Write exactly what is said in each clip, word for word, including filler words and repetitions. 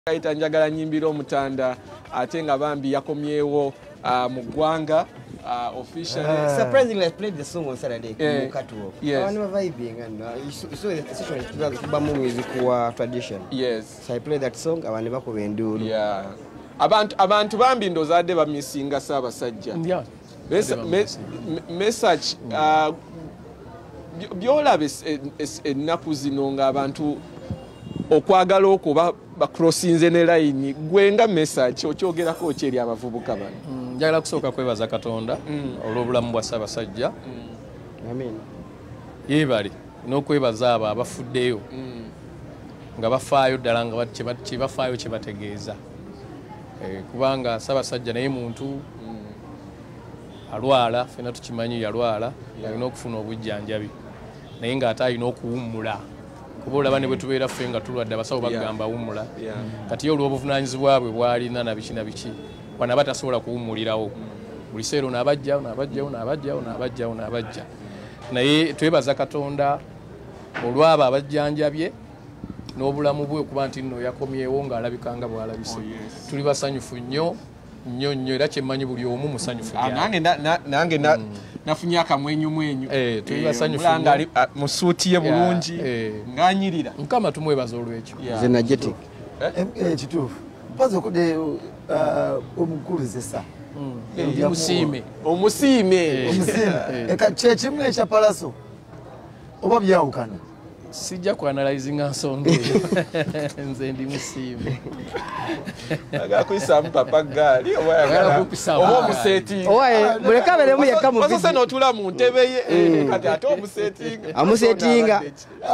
Kaita njagala nyimbira omutanda ate nga bambi yakomyewo uh, mu ggwanga uh, officially. Uh, surprisingly, I played the song on Saturday. Yeah. Catwalk. Yes. I was vibing and uh, you saw the situation about music wa tradition. Yes. So I played that song. I never go and do. Yeah. Abantu abantu bambi ndozadde bamisinga Ssaabasajja. Yeah. Message uh, byolabe ennaku zino nga abantu okwagala okuba bakrossinze ne line gwenga message okyogerako okyeri abavubuka bano. Mm, njagala kusooka kwebaza Katonda mm. olw'obulamu bwa Ssaabasajja. Mm. Amen. Yeebali n'okwebaza abo abafuddeyo mm. nga bafaayo ddala nga kye bafaayo kye bategeeza. Eh, kubanga Ssaabasajja naye muntu mm. alwala, ffenna tukimanyi yalwala, yeah. alina okufuna obujjanjabi naye ng'ate alina okuwummula. Kuba olaba ne bwe tubeera ffe nga tulwadde abasawo bagamba wummula. Yeah. Kati ye olw'obuvunaanyizibwa bwe bwalina na biki na biki wanaba tasobola kuwummulirawo. Mm. Buli seero n'abajjawo n'abajjawo n'abajjawo n'abajjawo n'abajja. Naye twebaza Katonda olw'abo abajjanjabye n'obulamu bwe okuba nti nno yakomyewo ng'alabika nga bw'alabise. Oh, yes. Tuli basanyufu nnyo nnyo nnyo era kyemmanyi buli omu musanyufu. Ah, nange nange na nafunye akamwenyu mwenyu. Eh, tuli basanyufu nnyo. Mu suuti ye bulungi ng'anyirira. Mukama tumwebaza olw'ekyo. It's energetic. Eh, kituufu. Mpaza okude omukulu zesa. Omusiime. Omusiime. Omusiime. Eka kye kimu ekya palaso. Oba byawukana. Sijja kuanalyzinga nsonga eyo. Nze ndi musiime. Agakuyisaamu papa gaali oba yagala oba omuseetinga. Owaye muleka abeeremu yekka mu Wazose n'otula mu ntebe ye kati ate omuseetinga. Amuseetinga.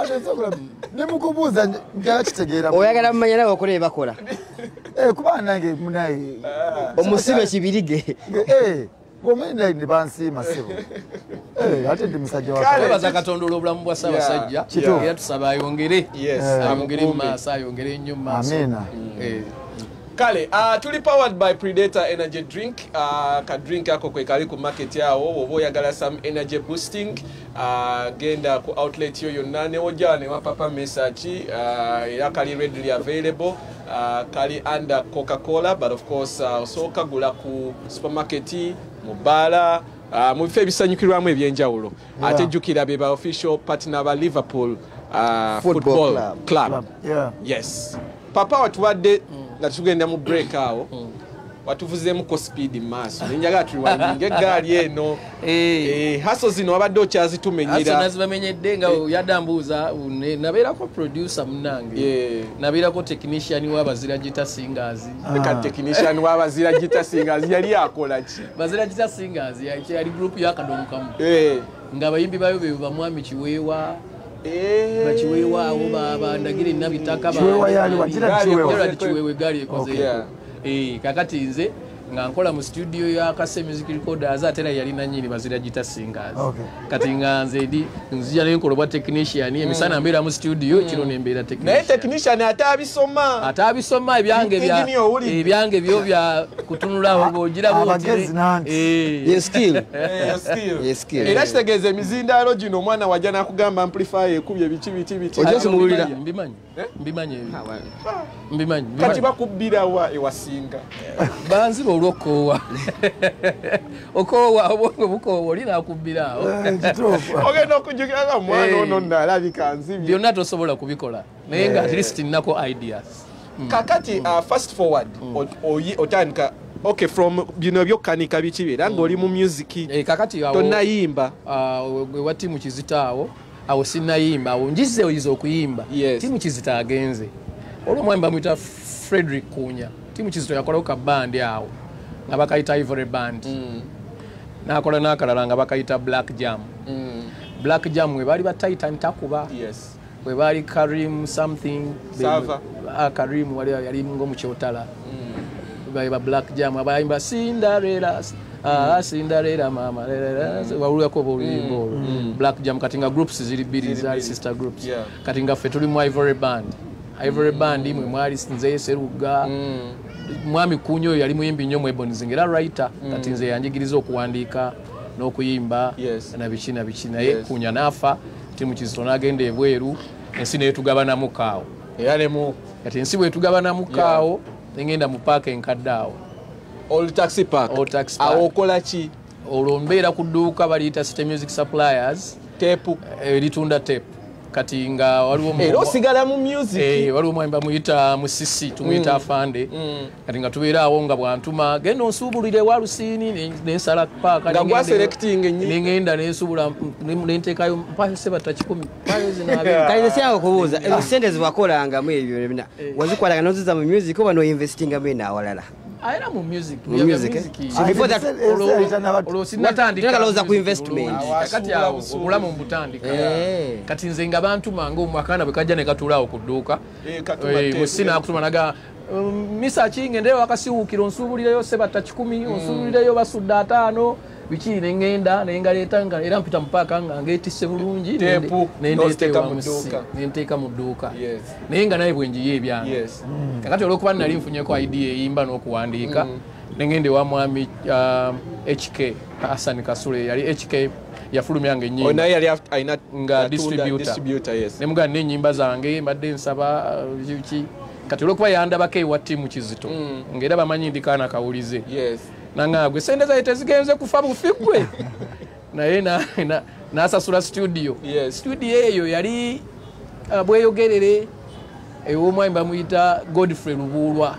Ne mukubuuza ngakitegeera. Oyagala mumanya nawe okola bye bakola. Eh, kuba nange munaye. Omusiime kibirige. Eh. Gomenda ndi bansiima sebo. Eh, ate ndi musajja wa kale. Twebaza Katonda olw'obulamu bwa Ssaabasajja era tusaba ayongere. Yes. Ayongere mu maaso, ayongere nnyo mu maaso. Amina. Eh. Kale, uh, tuli powered by Predator Energy Drink. Uh, ka drink yako kwe kali ku market yawo oba oyagala some energy boosting. Uh, genda ku outlet yo yonna ne ojja ne wapapa message. Uh, era kali readily available. Uh, kali under Coca-Cola, but of course uh, osooka gula ku supermarket, mu bbaala, uh, mu bifo ebisanyukirwamu ebyenjawulo. Yeah. Ate jjukira be ba official partner ba Liverpool uh, football, football club. club. club. Yeah. Yes. Papa watuwadde nga tugenda mu break awo. Mm. Watuvuzeemu ko speed maaso. Nenjaga tuwandinge eggaali eno. Eh, eh haso zino abadde okyazitumenyera. Haso nazibamenyedde nga yadambuuza nabeerako producer munnange. Yeah. Nabeerako technician w'abazira Gita Singers. Leka technician w'abazira Gita Singers yali akola ki? Bazira Gita Singers yali group ya Kadomu Kamu. Eh. Nga bayimbi bayo be bamwami Kiweewa. Eh. Bakiweewa abo baba ndagire nabitaka ba. Kiweewa yali wajira Kiweewa. Kiweewa gali ekoze. Eh, kakati nze nga nkola mu studio ya Kase Music Recorders atera yali nanyini Bazira Gita Singers. Okay. Kati nga nze ndi nzija ne nkolobwa technician emisana mbera mu studio kino ne mbera technician. Naye technician atabisoma. Atabisoma ebyange bya ebyange byo bya kutunulaho bogira boti. Eh, yes skill. Eh, skill. Yes skill. Era kitegeeze emizindaalo gino omwana wajja nakugamba amplifier ekubye biki biki biki. Ojo mubulira mbimanyi. Mbimanyi. Mbimanyi. Kati bakubbira wa ewasinga. Banziba olw'okoowa. Okoowa obwongo bukoowa oli n'akubbira awo. Ogenda okujjukira mwana ono nalabika nzibye. Byonna tosobola kubikola naye nga at least nnako ideas. Kakati fast forward otandika okay from bino byokkanika biki bira ng'oli mu music. Eh, kakati awo tonnayimba. Wa timu Kizita awo awo sinnayimba awo njize oyiza okuyimba. Timu Kizita agenze olw'omwamba mwita Frederick Kunya. Timu Kizito yakola ka band awo nga bakayita Ivory Band. Mm. Nakola nakalala nga bakayita Black Jam. Mm. Black Jam we bali ba Titan takuba. Yes. We bali Karim something. Sava. Ah, Karim wali yali ngo mu Kyotala. Mm. Bali ba Black Jam abayimba Cinderella. Ah, Cinderella mama. Wawulya ko bolimbo. Black Jam katinga groups ziri biri za sister groups. Yeah. Katinga fe tuli mu Ivory Band. Ivory Band imwe mwali Nze Seruga. Mm. Mwami Kunyo yali muyimbi nnyo mu Ebony Zingera writer. Mm. Kati nze yanjigiriza okuwandiika n'okuyimba. Yes. Na biki na biki naye yes. Kunya nafa timu Kizito n'agenda ebweru ensi neetugabanamu kaawo. Eyalemu kati ensi bwe tugabana mukaawo ngenda mu paaka enkadde awo Old Taxi Park Old Taxi Park. awo okola ki olwo mbeera ku dduuka baliyita City Music Suppliers tepu eritunda tape kati nga waliwo era osigala mu music eh waliwo mwamba muyita musisi tumuyita afande kati nga tubeera awo nga bwantuma genda onsuubulire wa Lusini nensala paaka nga gwa selecting enyi ngenda nensuubula nenteekayo mpayo seba takikumi mpayo zinabe kale syawo kubuuza ezo sente zibakolangamu ebyo bina wazikwalaga noziza mu music oba no investinga mu awalala era mu music Mu music, eh? So before that, olwo sinatandika Tekalowooza ku investment. kati awo obulamu mbutandika Eh. kati nze nga bantuma ng'omwakaana bwe kajja ne katulaawo ku dduuka Eh, katuma tape. musina akutuma naga um, misa kingendeyo akasiwuukiro onsuubulireyo sebatta kikumi onsuubulireyo basudde ataano biki nengenda nengaleeta nga era mpita mupaaka nga ngeetisse bulungi Teepu, n'oziteeka mu musi dduuka. nenteeka mu dduuka Yes. naye nga naye bwenjiyo ebyange Yes. kakati olwokuba nali nfunyeko idea eyimba n'okuwandiika nengende wa mwami um, H K Hassan Kasule yali H K yafulumyanga ennyimba onaye yali aft- ayina nga atunda distributor. distributor yes nemugana n'ennyimba zange mbadde nsaba uh, ki kati olwokuba yandabako ewa ttiimu Kizito ng'era bamanyi ndikaana kawulize yes nangagwe sente zaye tezigenze kufa bufikwe naye na- na- n'asasula studio Yes. studio eyo yali uh, bweyogerere ew'omwami bamuyita Godfrey Lubuulwa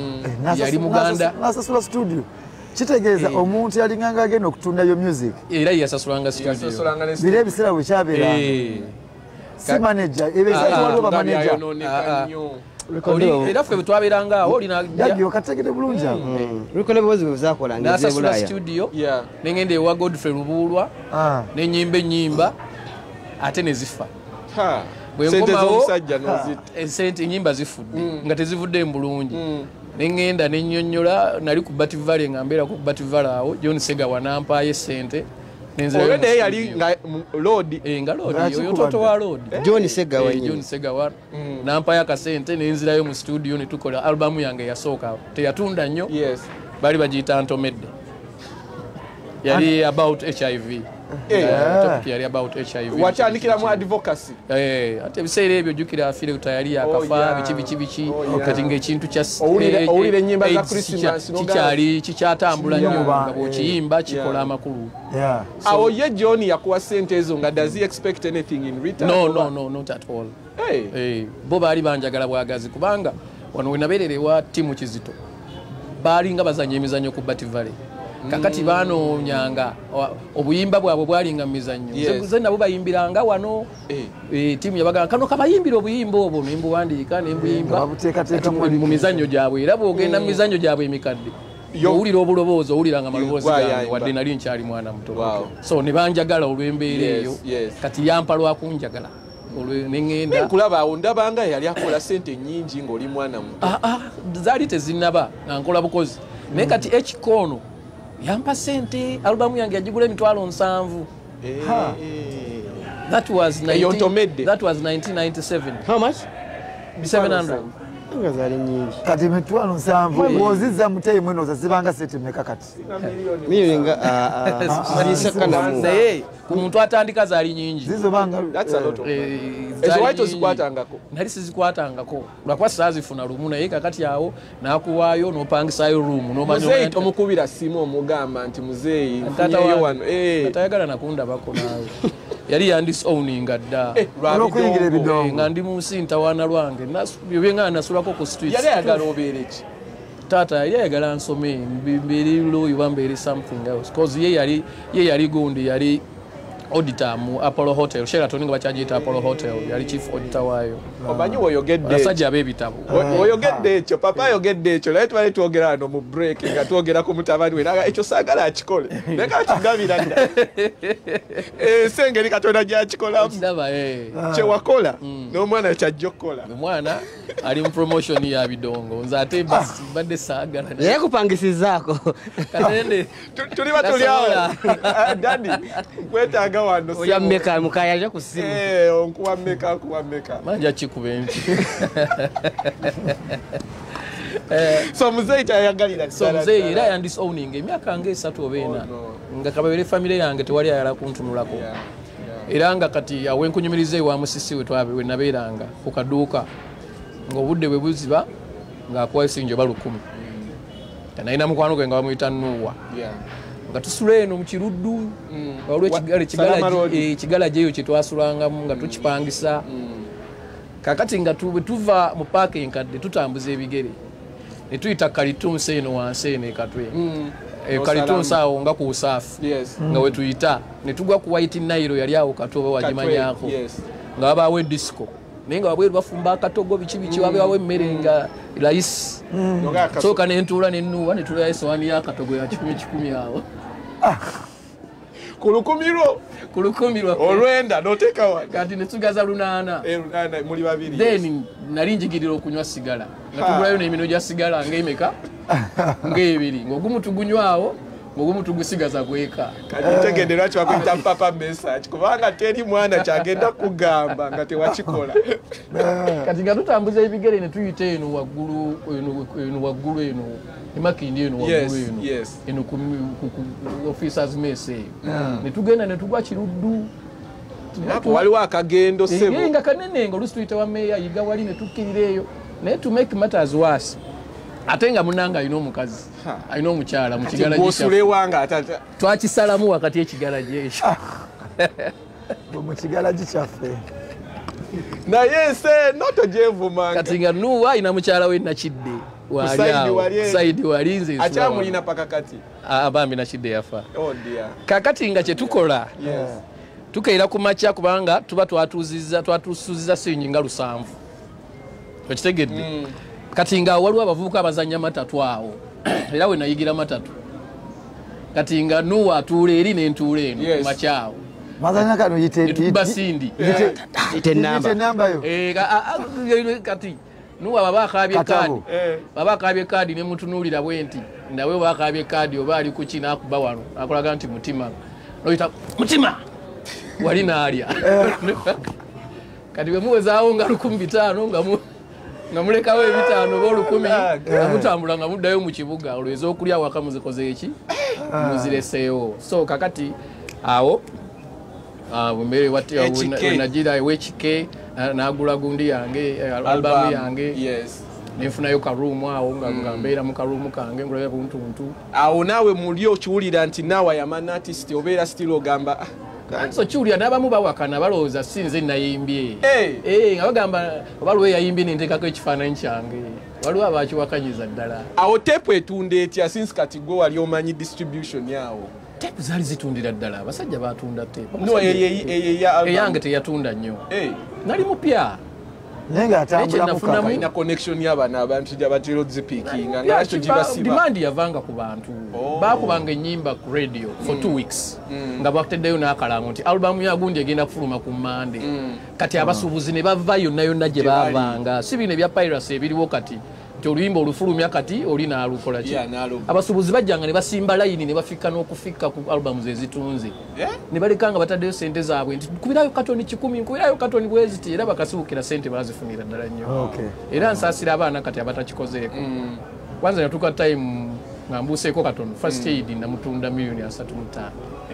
yali Muganda. nasasula studio kitegeeza omuntu yalinganga agenda okutundayo music era yasasulanga studio yasosolanga ne biro ebiseera bwe kyabeeranga Eh. si manager ebiseera waliwo bamaneja yayonooneka nnyo Oli- era ffe bwe twabeeranga awo olina jajja okategede bulungi awo Lukola bozi bwe zakolanga n'asasula ez'ebulaaya. studio yeah nengenda ewa Godfrey Lubuulwa Ah. nenyimba ennyimba ate ne zifa ha Bwe sente nkomawo- z'omusajja n'ozita esente enyimba zifudde nga tezivudde bulungi nengenda nennyonnyola nali ku Bat Valley nga mbeera ku Bat Valley awo John Segawa nampaayo essente nenzirayo olwo mu naye yali studio. nga load Eh, nga Lodi Lwaki oyo kubadde? toto wa Lodi John Segawa Eh, nyine. John Segawa nampaayo akasente nenzirayo mu studio ne tukola albamu yange yasooka teyatunda nnyo yes bali bagiyita Ntomedde yali about H I V Eh. Eh, topic yali about H I V watandikira mu advocacy Eh, ate ebiseera ebyo jjukira filter yali yakafa Oh, yeah. biki biki biki Oh, yeah. kati ng'ekintu kya Owulira- eh, owulira eh, ennyimba za AIDS Christmas, kikya- no kikyali kikyatambula nnyo Kiyumba, nga bw'okiyimba kikola Yeah. amakulu Yeah. awo ye John yakuwa sente ezo nga does he expect anything in return no oba- no no not at all hey Eh, bo baali banjagala bwagazi kubanga wano wenabeerera ewa ttiimu Kizito baalinga bazanya emizannyo ku Bat Valley kakati baanoonyanga wa- obuyimba bwabwe bwalinga mu mizannyo Yes. ze nabo bayimbiranga wano Eh. Eh, ttiimu yabagamba kano kabayimbira obuyimba obwo nembuwandiika nembuyimba Nga babuteekateeka mu mu mizannyo gyabwe era bw'ogenda mu mizannyo gyabwe emikadde Yo- owulira obuloboozi owuliranga maloboozi Gwa gange yayimba. wadde nali nkyali mwana muto Wow. so ne banjagala olw'embeera Yes, eyo yes. kati yampa lwakunjagala olwe neŋŋenda nkulaba awo ndabanga yali akola sente nnyingi ng'oli mwana muto Ah, ah, zaali tezinnaba nga nkola bukozi naye kati ekikoono yampa sente alubamu yange yagigula emitwalo nsanvu Eh, Ha. eh. that was Eyo nineteen- Ntomedde. that was nineteen ninety-seven How much? seven hundred Nga zali nyingi. kati emitwalo nsanvu bw'ozizza mu tayimu eno zazibanga sente mmeka kati Milioni nga ah ah. Sisaka na mu. naye ku muntu atandika zaali nyingi zizo banga That's a lot of Eh, money. zaali ezo waito nyingi. zikwatangako nali sizikwatangako lwakuba saazifuna lumu naye kakati awo nakuwaayo nopangisayo ruumu muzeeyi tomukubira simu omugamba nti muzeeyi nfunyeyo wano Eh. atayagala nakundabako naawe yali yandisowninga dda Eh, lwa olw'okuyingira bidongo. ebidongo. Eh, nga ndi mu nsi ntawaana lwange byobyengana nasulako ku street yali ayagala obeere ki taata yali ayagala nsome mbeere lawyer oba mbeere something else cause ye yali ye yali gundi yali auditor mu Apollo Hotel Sheraton nga bakyagiyita Apollo Hotel yali chief auditor waayo omanyi woyogedde abasajja ab'ebitabo O- oyogedde ekyo papa ayogedde ekyo naye twali twogera wano mu break nga twogera ku mutabani we naga ekyo saagala akikole naye kakigabira dda ensi engeri katonda gyakikolamu kiraba eh kyewakola n'omwana kyajja okukola omwana ali mu promotion ya bidongo nze ate basi badde saagala Yeye kupangisizaako. katende Tu- tuli batuli awo Ah, dadi nkwetaaga wano Oya sebo. mmeka mukaya aja ku simu. Eh, onkuwa mmeka nkuwa mmeka manja kikuba enki so muzeeyi kyayagalira so ddala muzeeyi ddala. era yandisowning emyaka nga esatu oba ena no. nga kababere famire yange tewali ayala kuntunulako Yeah, yeah. era nga kati awenkunyumiriza ewa musisi we twabe we nabeeranga ku kaduuka ng'obudde bwe buziba ng'akuwa esinjo ba lukumi nalina mukwano gwe nga bamuyita Nuwa nga tusula eno mu kiruddu waliwo ekigala gyeyo kye twasulangamu nga tukipangisa kakati nga tuva mu paaka enkadde tutambuza ebigere ne tuyita kalitunsi eno wansi eno ekatwe kalitunsi awo nga ku usaafu nga we tuyita ne tugwa ku White Nile yali awo kato oba wagimanyako nga wabaawo edisiko naye nga wabweru bafumba akatogo biki biki wabaawo emmere nga layisi sooka nentuula nennuwa ne tulaya esowaani y'akatogo ya kikumi kikumi awo ku lukumi lwo ku lukumi lwo olwenda n'oteeka wa kati ne tugaza lunaana muli babiri then nali njigirira okunywa sigala nga tugulayo n'emino gya sigala ng'emeka ng'ebiri ng'ogumu tugunywawo ng'ogumu tugusigaza gweka kati tegende lwaki wakuyita papa message kubanga teri mwana kyagenda kugamba nga tewakikola kati nga tutambuza ebigere ne tuyita eno waggulu eno waggulu eno emakindi eno waggulu eno eno ku officers mess eyo ne tugenda ne tugwa kiruddu waliwo akagendo sebo nga kanene nga olusi tuyita wa meya yiga wali ne tukkirira eyo naye to make matters worse ate nga munanga alina omukazi alina omukyala mu kigala gyekyo twakisalamu wakati ekigala gyekyo mu kigala gikyaffe naye nse notogyevumanga kati nga Nuwa alina mukyala we Nakidde saidi wali nze akyamulina paka kati abambi Nakidde yafa kakati nga kyetukola tukeera ku makya kubanga tuba twatusuziza sinyi nga lusanvu okitegedde kati nga waliwo abavubuka abazanya matatu awo era we nayigira matatu kati nga Nuwa atuula eri n'entuula eno ku makyawo mazanya kano yite sindi yite namba yo kati Nuwa baba akabye kadi baba akabye kadi ne mutunuulira bwenti ndawe baba akabye kadi oba ali ku kina akuba wano akolaga nti mutima noyita mutima wali naalya kati bwe muwezaawo nga lukumi bitaano nga mu nga mulekawo ebitaano b'olukumi nga mutambula nga muddayo mu kibuga olweza okulya waka muzikoze eki muzireseewo so kakati awo bwembeere wenagira ewekike n'agula gundi yange albamu yange nenfunayo karuumu awo nga mbeera mu karuumu kange ngulabya buntuntu awo naawe muli okiwulira nti naawe yamana artist obeera still ogamba so kiwulira n'abamu bawakana balowooza sinze nayimbye nga bagamba oba lwe yayimbye nenteekako ekifaananyi kyange waliwo abakiwakanyiza ddala awo tepu etunda etya since kati gwe wali omanyi distribution yawo tepu zaali zitundira ddala abasajja batunda tepu eyange teyatunda nnyo nali mupya nenga atambula mukaka ina connection y'abana abantu jabatiro zipikinga ngakyo jibasiba demand yavanga ku bantu bakubanga ennyimba ku radio for two weeks nga bateddeyo n'akalango nti album ya gundi egenda kufuluma ku Monday kati abasuubuzi ne bava yonna yonna gye bavanga si bino ebya piracy ebiriwo kati nti oluyimba olufulumya kati oli naalukola ki abasuubuzi bajjanga ne basimba layini ne bafika n'okufika ku albums ezitunze ne baleka nga bataddeyo sente zaabwe nti kubirayo katoni kikumi nkubirayo katoni bweziti era bakasibukira sente bazifunira ddala nnyo era nsaasira abaana kati abatakikozeeko kwanza natuka time nga mbuuseeko katono first aid namutunda miliyoni asatu mu ttaano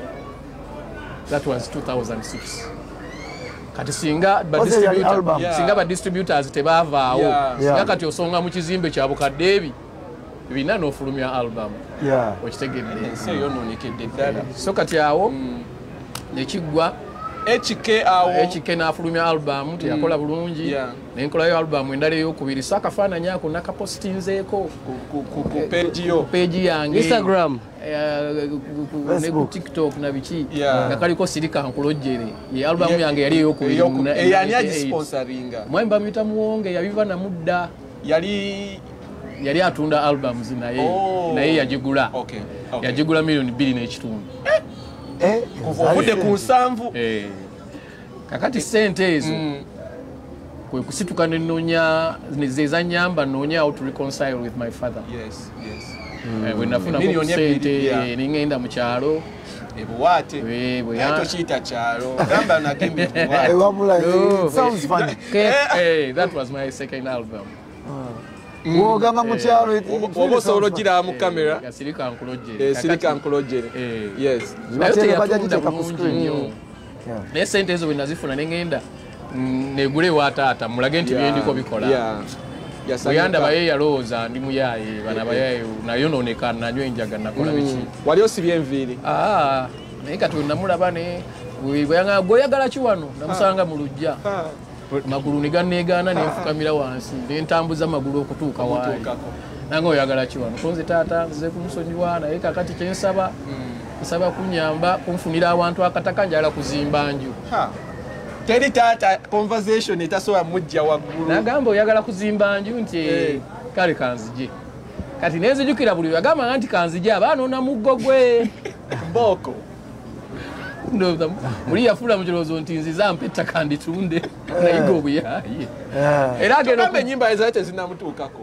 that was two thousand six kati singa singa ba distributors tebavaawo singa kati osonga mu kizimbe kya bukadde ebi bina n'ofulumya album okitegedde yononekedde ddala so kati awo nekiggwa H K awo H K n'afulumya album teyakola bulungi nenkolayo album endala eyokubiri so akafaananyi ako nakapostinzeeko ku page yo page yange Instagram ne ku TikTok na biki nga kaliko sirika nkulojjere ye album yange yali eyokubiri eyani agisponsoringa mwemba mwita muwonge yabiva na mudda yali yali atunda albums naye naye yagigula yagigula miliyoni bbiri n'ekitundu ovudde ku nsanvu kakati sente ezo kwe kusituka nenoonya zezanyamba noonya how to reconcile with my father wenafuna sente nengenda mu kyalo ebuwaate tokiyita kyalo gamba nagembe that was my second album wogamba mu kyalo oba osobola ogiraba mu kamera sirika nkulojjere sirika nkulojjere yes bajagiteeka ku screen naye sente ezo bwe nazifuna nengenda negule wa taata mulage nti byendiko bikola oyanda baye yalowooza ndi muyaye bana bayaye nayonooneka nanywa enjaga nakola biki wali osibye enviiri aa naye kati namulaba ne gweyagala ki wano namusanga mu lujja magulu ne ganneegaana nenfukamira wansi nentambuza amagulu okutuuka waali nange oyagala ki wano konze taata nzize kumusonyiwa naye kakati kyensaba nsaba kunyamba kunfunira awantu akataka njala kuzimba nju teri taata conversation etasobola mujja waggulu nagamba oyagala kuzimba nju nti kale kanzije kati nenzijukira buli yagamba nti kanzije abaanona muggo gwe mboko muli yafula mukirowoozo nti nziza mpa ettaka nditunde nayiga obuyaye era agenda ennyimba ezayo tezinamutuukako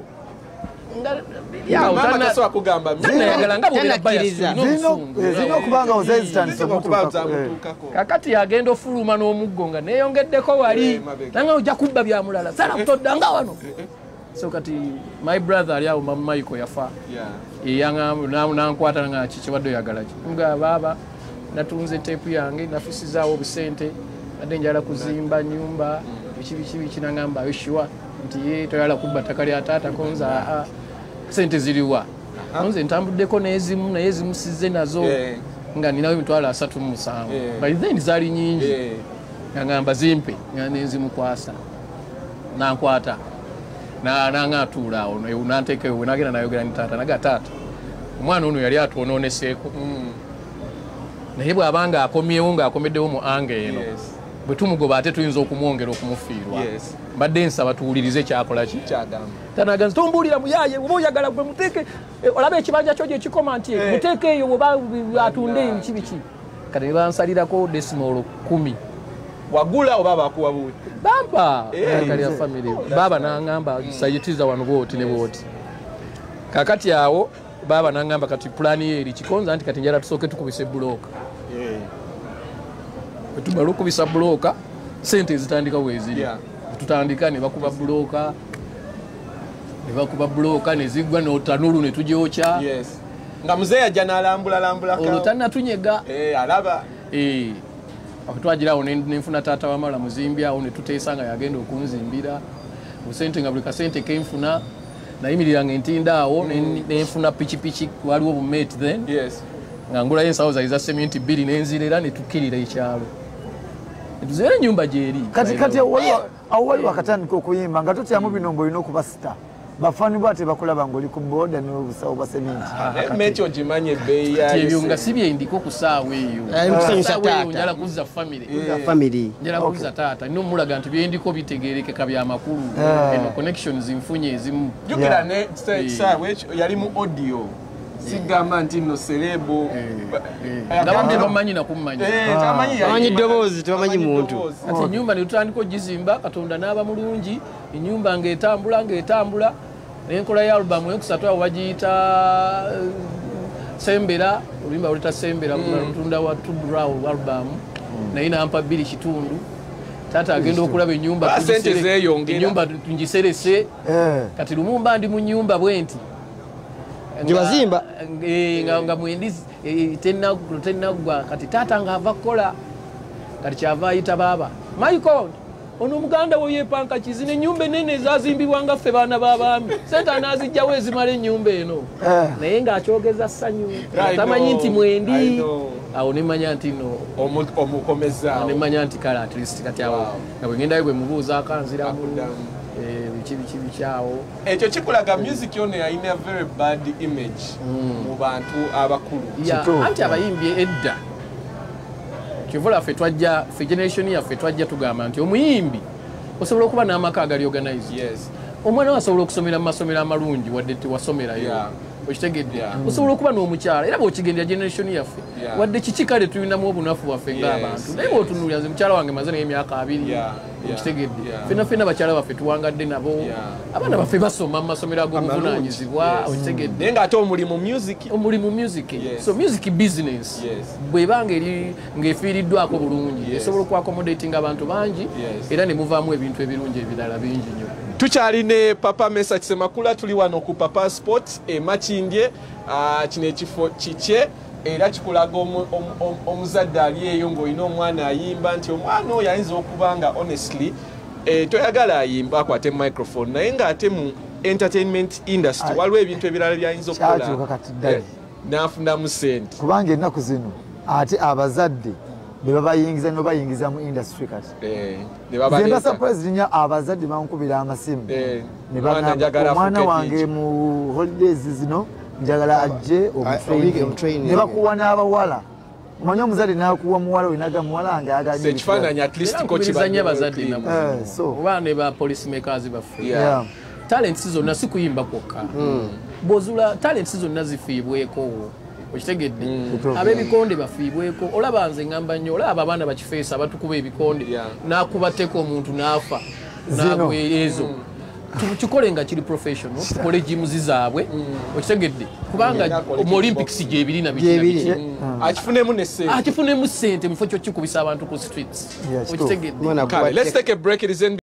nayagala nga zirina okubanga ozezitandise kakati agenda ofuluma n'omuggo nga neeyongeddeko wali nanga ojja kubba byamulala sala kutoddanga wano so kati my brother ali awo Michael yafa nankwata nga kiki wadde oyagala ki nga baaba natunze teepu yange nafusizaawo obusente adde njala kuzimba nyumba biki biki biki nangamba ayoshiwa nti ye toyala kubba ttaka lya taata konza sente ziriwa nze ntambuddeko n'ezimu naye ezimu sizze nazo nga ninawo emitwalo asatu mu musanvu by then zaali nyingi nangamba zimpe nga nenzimukwasa nankwata nanga atuula awo nanteeka ewe nagenda nayogera ni taata naga taata omwana ono yali atwonooneseeko naye bw'abanga akomyewo ng'akomeddewo mu ange eno bwe tumugoba ate tuyinza okumwongera okumufiirwa mbadde nsaba tuwulirize kyakola ki tanaganza tombuulira muyaye oba oyagala gwe muteeke olaba ekibanja kyo gyekikoma nti muteeke eyo oba atunde biki biki kati ne bansalirako desimolo kumi wagula oba bakuwa buti bampa kali ya family baba nangamba sayitiza wano boti ne boti kakati awo baba nangamba kati plani eri kikonza nti kati njala tusooke tukubise buloka tumala okubisa buloka sente zitandika weziri tutandika ne bakuba buloka ne bakuba buloka ne zigwa n'otanulu ne tujyokya nga muzeeyi ajja n'alambula lambula olwo tannatunyega alaba awo twagirawo nenfuna taata wamala muzimbi awo ne tuteesa nga yagenda okunzimbira busente nga buli kasente kenfuna nayimiriranga entinda awo nenfuna pikipiki waliwo obumeeti then nga ngulayo ensawo zaiza sementi bbiri nenzirera ne tukkirira ekyalo netuzira ennyumba gyeri kati kati awo waliwo akatandika okuyimba nga totyamu bino ng'olina okuba sita bafani bwate bakulaba ng'oli ku booda n'obusawo bwa sementi meti ogimanye ebbeeyi yayo ebyo nga si byendiko ku saawa eyo njala kuzza famire njala kuzza taata nina omulaga nti byendiko bitegeerekeka byamakulu eno connections nfunye ezimu jukira ne saawa ekyo yali mu audio sigamba nti nno serebo nga bambi bamanyi nakummanyi bamanyi ddoboozi tebamanyi muntu ati ennyumba ne tutandika ogizimba katonda n'aba mulungi ennyumba ng'etambula ng'etambula n'enkola ya alubamu eyokusatu awo bagiyita sembera oluyimba luyita sembera lutunda wa tudraw alubamu naye nampa bbiri kitundu taata agenda okulaba ennyumba ennyumba ngiserese kati lumumba ndi mu nnyumba bwe nti Jiwazimba nga nga mwendizi tena tenagwa kati tata ngava kola kati kyava ayita baba Michael ono muganda wo yepanka kizine nyumba nene zazimbibwa nga ffe baana babami senta nazijja wezi male nyumba eno naye nga akyogeza sanyu tamanyi nti mwendi awo nemanya nti no omukomeza nemanya nti kala at least kati awo nga bwegenda bwe mubuuza akanzira mu bikibi kibi kyawo ekyo kikulaga music yone yalina very bad image mu bantu abakulu anti abayimbi edda kivula ffe twajja ffe generation yaffe twajja tugamba nti omuyimbi osobola okuba n'amaka agali organized omwana wasobola okusomera mu masomero amalungi wadde tewasomerayo okitegedde osobola okuba n'omukyala era bw'okigendera generation yaffe wadde kiki kale tulinamu obunafu bwaffe ng'abantu naye bw'otunuulira nze mukyala wange maze naye emyaka abiri okitegedde ffenna ffenna bakyala baffe tuwangadde nabo abaana baffe basoma mu masomero ag'obuvunaanyizibwa okitegedde naye ng'ate omuli mu music omuli mu music so music business bw'ebanga eri ng'efiiriddwako bulungi esobola okwaccommodating abantu bangi era ne muvaamu ebintu ebirungi ebirala bingi nnyo tukyali ne papa Mesa Kisemakula tuli wano ku Papa Sport e Makindye kino ekifo kikye era kikulaga omuzadde ali eyo ng'olina omwana ayimba nti omwana oyo ayinza okuba nga honestly toyagala ayimba akwate microphone naye ng'ate entertainment industry Aye. waliwo ebintu ebirala byayinza Kyakyuka okukola kati ddala. eh, n'afunamu sente kubanga ennaku zino ate abazadde be babayingiza ne bayingiza mu industry kati eh, ne nze babaleeta. mba surprise nnyo abazadde bankubira amasimu Eh, ne mwana bagamba njagala omwana afuuke wange D J. mu holidays zino njagala ajje omutraining. omutraining ne bakuwa n'abawala omanyi omuzadde n'akuwa muwala we naga muwala wange So ekifaananyi at least ko nkubiriza nnyo kiba abazadde nabo Eh, so oba ne ba police makers baffe Yeah. yeah. talents zonna si kuyimba kwokka bw'ozula talents zonna zifiibweko okitegedde ab'ebikonde bafiibweko olaba nze ngamba nnyo olaba abaana bakifeesa abatukuba ebikonde Yeah. n'akubateko omuntu n'afa Zino. nagwe ezo Tu- kikole nga kiri professional tukole jimuzi zaabwe okitegedde kubanga Yeah. mu olympics gyebiri na biki na Gyebiri. biki akifunemu ne sente akifunemu ssente mu kifo kyo kikubisa abantu ku streets Yeah, kituufu. okitegedde Mwana Kale, let's kuba take a break. It is N B C